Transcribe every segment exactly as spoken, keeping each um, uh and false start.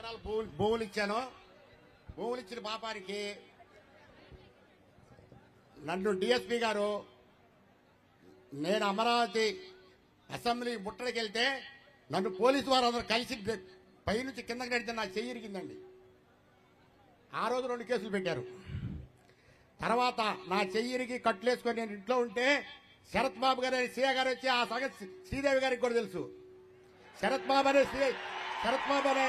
ఎకరాలు భూములు భూములు ఇచ్చాను. భూములు ఇచ్చిన పాపానికి నన్ను డిఎస్పీ గారు నేను అమరావతి అసెంబ్లీ ముట్టడికి వెళ్తే నన్ను పోలీసు వారు అందరూ కలిసి పైనుంచి కిందకి నడితే నా చెయ్యి ఇరిగిందండి. ఆ రోజు రెండు కేసులు పెట్టారు. తర్వాత నా చెయ్యి ఇరిగి కట్టులేసుకొని నేను ఇంట్లో ఉంటే శరత్ బాబు గారు సీఏ గారు వచ్చి ఆ సంగతి శ్రీదేవి గారికి కూడా తెలుసు. శరత్ బాబు అనే సీఏ శరత్ బాబు అనే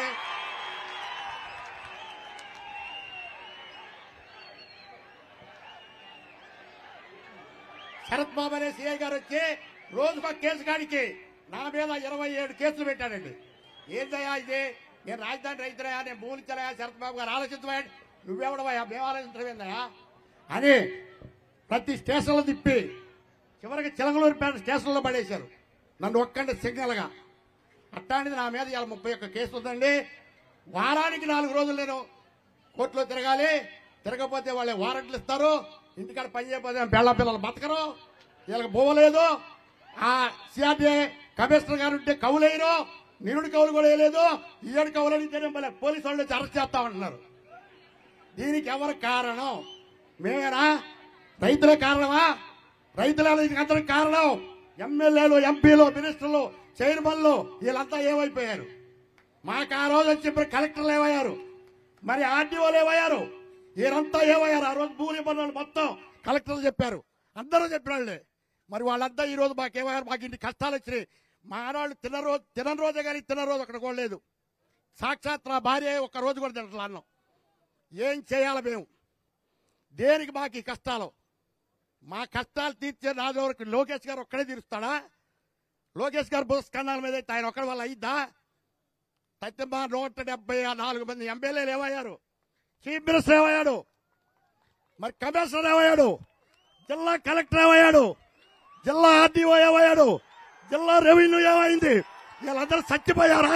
శరత్ బాబు అనే సీఐ గారు వచ్చి రోజుకు కేసు కాడికి నా మీద ఇరవై ఏడు కేసులు పెట్టాడండి. ఏందయ్యా ఇది? నేను రాజధాని రైతులయా, నేను భూములు ఇచ్చాయా? శరత్ బాబు గారు ఆలోచించవా, నువ్వెవడవయా, మేము ఆలోచించవేందయా అని ప్రతి స్టేషన్లో తిప్పి చివరికి చిలకలూరుపేట స్టేషన్లో పడేశారు నన్ను ఒక్కండి సింగల్గా. అట్లాంటిది నా మీద ఇవాళ ముప్పై ఒక్క కేసు ఉందండి. వారానికి నాలుగు రోజులు నేను కోర్టులో తిరగాలి. తిరగకపోతే వాళ్ళే వారెంట్లు ఇస్తారు. ఇంటికాడ పని చేయకపోతే పిల్ల పిల్లలు బతకరు. వీళ్ళకి పోవలేదు. ఆ సిఆర్డీఏ కమిషనర్ గారు ఉంటే కవులేరు, నిరుడు కవులు కూడా వేయలేదు. ఈ ఏడు కవులు అడిగితేనే మళ్ళీ పోలీసు వాళ్ళు వచ్చి అరెస్ట్ చేస్తామంటున్నారు. దీనికి ఎవరు కారణం? మేమేనా? రైతులే కారణమా? రైతులే దీనికి అందరికి కారణం. ఎమ్మెల్యేలు, ఎంపీలు, మినిస్టర్లు, చైర్మన్లు వీళ్ళంతా ఏమైపోయారు? మాకు ఆ రోజు వచ్చి ఇప్పుడు కలెక్టర్లు ఏమయ్యారు, మరి ఆర్డీఓలు ఏమయ్యారు, వీరంతా ఏమయ్యారు? ఆ రోజు భూమి పనులు మొత్తం కలెక్టర్లు చెప్పారు, అందరూ చెప్పినాళ్లే. మరి వాళ్ళంతా ఈ రోజు మాకేమయ్యారు? మాకు ఇంటి కష్టాలు వచ్చినాయి. మా ఆడవాళ్ళు తిన్న రోజు తిన రోజే కానీ తిన్న రోజు అక్కడ కూడా లేదు. సాక్షాత్ నా భార్య ఒక్క రోజు కూడా తినట్లా అన్నం. ఏం చేయాలి మేము? దేనికి మాకు ఈ కష్టాలు? మా కష్టాలు తీర్చే నాది వరకు లోకేష్ గారు ఒక్కడే తీరుస్తాడా? లోకేష్ గారు పుస్తకాల మీద అయితే ఆయన ఒక్కడి వల్ల అయిద్దా? తత్తిమా నూట డెబ్బై నాలుగు మంది ఎమ్మెల్యేలు ఏమయ్యారు? చీఫ్ మినిస్టర్ ఏమయ్యాడు? మరి కమిషనర్ ఏమయ్యాడు? జిల్లా కలెక్టర్ ఏమయ్యాడు? జిల్లా ఆర్డీఓ ఏమయ్యాడు? జిల్లా రెవెన్యూ ఏమైంది? వీళ్ళందరూ చచ్చిపోయారా?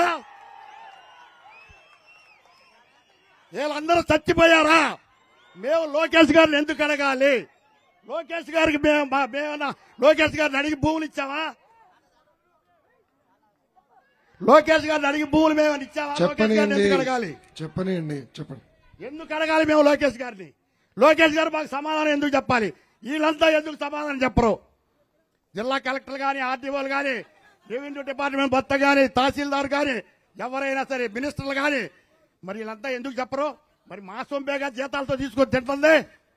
వీళ్ళందరూ చచ్చిపోయారా? మేము లోకేష్ గారిని ఎందుకు అడగాలి? లోకేష్ గారికి మేము మేమన్నా లోకేష్ గారిని అడిగి భూములు ఇచ్చామా? లోకేష్ గారిని అడిగి భూములు మేము ఇచ్చామా? లోకేష్ గారిని ఎందుకు అడగాలి? చెప్పండి చెప్పండి ఎందుకు అడగాలి మేము లోకేష్ గారిని? లోకేష్ గారు మాకు సమాధానం ఎందుకు చెప్పాలి? వీళ్ళంతా ఎందుకు సమాధానం చెప్పరు? జిల్లా కలెక్టర్ కానీ, ఆర్డీఓలు కానీ, రెవెన్యూ డిపార్ట్మెంట్ మొత్త కానీ, తహసీల్దార్ కానీ, ఎవరైనా సరే మినిస్టర్లు కానీ, మరి వీళ్ళంతా ఎందుకు చెప్పరు? మరి మా సొంపేగా జీతాలతో తీసుకొని తింటుంది.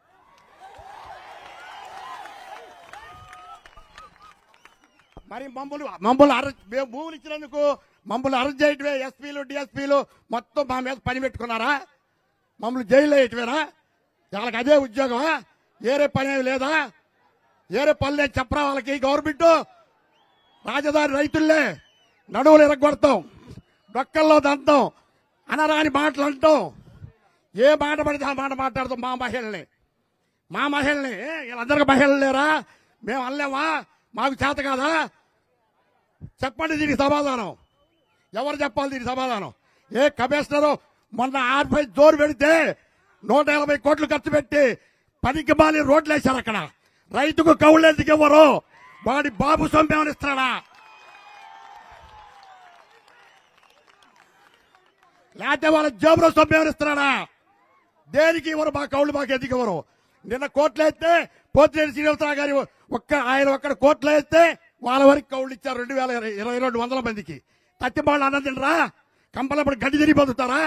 మరి మమ్మల్ని మమ్మల్ని అరెస్ట్ మేము భూములు ఇచ్చినందుకు మమ్మల్ని అరెస్ట్ చేయటమే ఎస్పీలు, డిఎస్పీలు మొత్తం మా మీద పని పెట్టుకున్నారా? మమ్మల్ని జైల్లో వేయటమేనా? వాళ్ళకి అదే ఉద్యోగమా? వేరే పని ఏమి లేదా? వేరే పని లేదు చెప్పరా వాళ్ళకి? గవర్నమెంట్ రాజధాని రైతుల్లే నడువులు ఎరగొడతాం, డొక్కల్లో దంతాం, అనరాని మాటలు అంటాం. ఏ మాట పడితే ఆ మాట మాట్లాడతాం. మా మహిళల్ని మా మహిళల్ని వీళ్ళందరికీ మహిళలు లేరా? మేము అనలేమా? మాకు చేత కాదా? చెప్పండి దీనికి సమాధానం. ఎవరు చెప్పాలి దీనికి సమాధానం? ఏ కమిషనరు మొన్న ఆర్పై జోరు పెడితే నూట యాభై కోట్లు ఖర్చు పెట్టి పనికి మాలి రోడ్లు వేశారు. అక్కడ రైతుకు కౌలు ఎందుకు ఇవ్వరు? వాడి బాబు సొమ్మేమని ఇస్తాడా? లేకపోతే వాళ్ళ జేబులో సొమ్మేమని ఇస్తున్నాడా? దేనికి ఇవ్వరు? మా కౌలు మాకు ఎందుకు ఇవ్వరు? నిన్న కోట్లు వేస్తే పోతిరెడ్డి శ్రీనివాసరావు గారి ఒక్క ఆయన ఒక్కడ కోట్లు వేస్తే వాళ్ళ వరకు కౌళ్ళు ఇచ్చారు. రెండు వేల ఇరవై రెండు వందల మందికి. తత్తిబాళ్ళు అన్నం తినరా? కంపలప్పుడు గడ్డి తిరిగి పొందుతారా?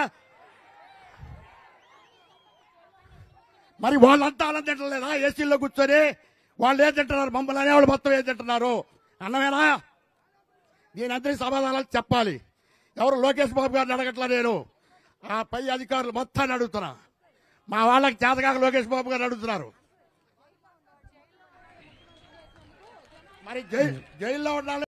మరి వాళ్ళంతా అన్నం తింటలేదా? ఏసీల్లో కూర్చొని వాళ్ళు ఏం తింటున్నారు? మమ్మల్ని అనేవాళ్ళు మొత్తం ఏం తింటున్నారు? అన్నమేనా? దీని అందరికీ సమాధానాలు చెప్పాలి. ఎవరు లోకేష్ బాబు గారిని అడగట్లా, నేను ఆ పై అధికారులు మొత్తాన్ని అడుగుతున్నా. మా వాళ్ళకి చేతకాక లోకేష్ బాబు గారిని అడుగుతున్నారు. మరి జైల్లో ఉండాలి.